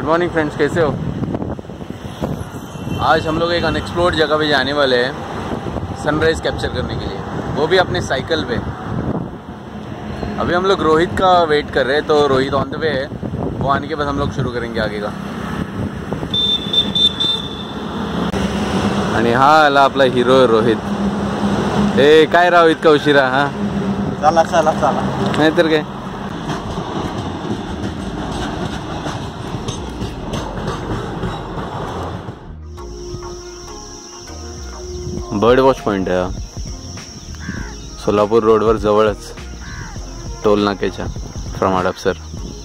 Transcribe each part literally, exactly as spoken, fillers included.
Good morning friends, कैसे हो? आज हम लोग एक अनएक्सप्लोर्ड जगह पे जाने वाले हैं सनराइज़ कैप्चर करने के लिए, वो भी अपने साइकिल पे। अभी हम लोग रोहित का वेट कर रहे हैं, तो रोहित ऑन द वे है, वो आने के बाद हम लोग शुरू करेंगे आगे का। आणि हा आला आपला हिरो रोहित। हे काय राव इतका उशिरा? हा चला चला चला, नाही तर काय। बर्ड वॉच पॉइंट आहे हा, सोलापूर रोडवर जवळच, टोल नाक्याच्या फ्रॉम हडपसर।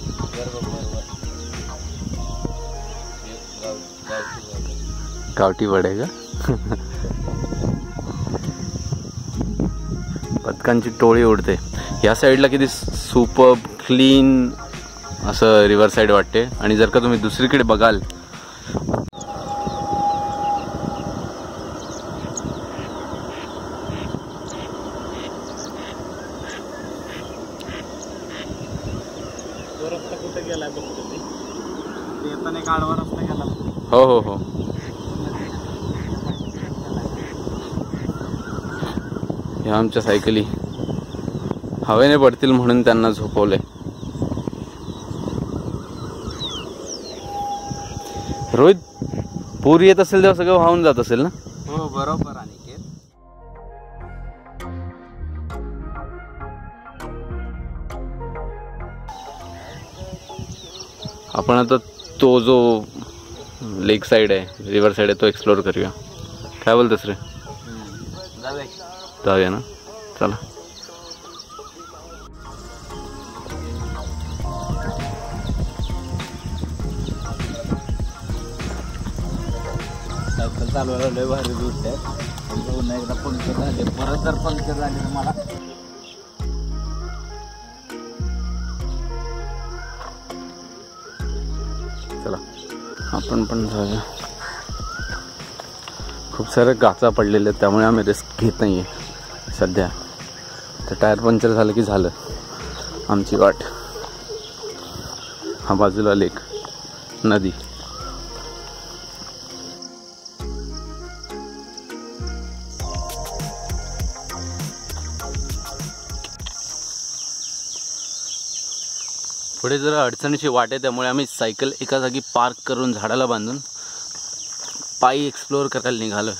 गावठी बर्ड आहे का? पतकांची टोळी उडते या साईडला। किती सुपर क्लीन असं रिव्हर साईड वाटते। आणि जर का तुम्ही दुसरीकडे बघाल, रस्ता कुठे गेला बघतो मी, येताना एक आडवा रस्ता गेला। हो हो हो, ह्या आमच्या सायकली हवेने पडतील म्हणून त्यांना झोपवले। रोहित, पूर येत असेल तेव्हा सगळं वाहून जात असेल ना? हो बरोबर। आणि आपण आता तो जो लेक साइड आहे, रिव्हर साइड आहे, तो एक्सप्लोर करूया। काय बोलतोस रे? जाऊया ना, चला। सायकल चालवायला लय भारी रूट आहे। पुन्हा एकदा पंक्चर झाले, परत जर पंक्चर झाले तर मला चला आपण पण जाऊया। खूप सारे गाचा पडलेले आहेत, त्यामुळे आम्ही रिस्क घेत नाही आहे सध्या। तर टायर पंक्चर झालं की झालं आमची वाट। हा बाजूला लेक, नदी। पुढे जरा अडचणीची वाट आहे, त्यामुळे आम्ही सायकल एका जागी पार्क करून झाडाला बांधून पायी एक्सप्लोअर करायला निघालो।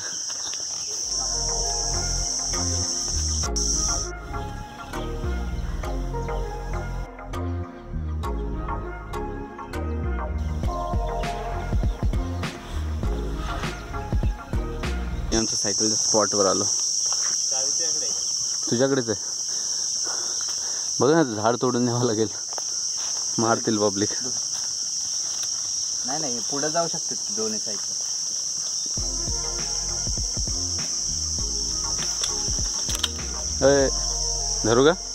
आमच्या सायकलच्या स्पॉटवर आलो। तुझ्याकडेच आहे बघ ना, झाड तोडून न्यावं लागेल, मारतील पब्लिक। नाही नाही, पुढे जाऊ शकते दोन्ही सायकल। धरू का?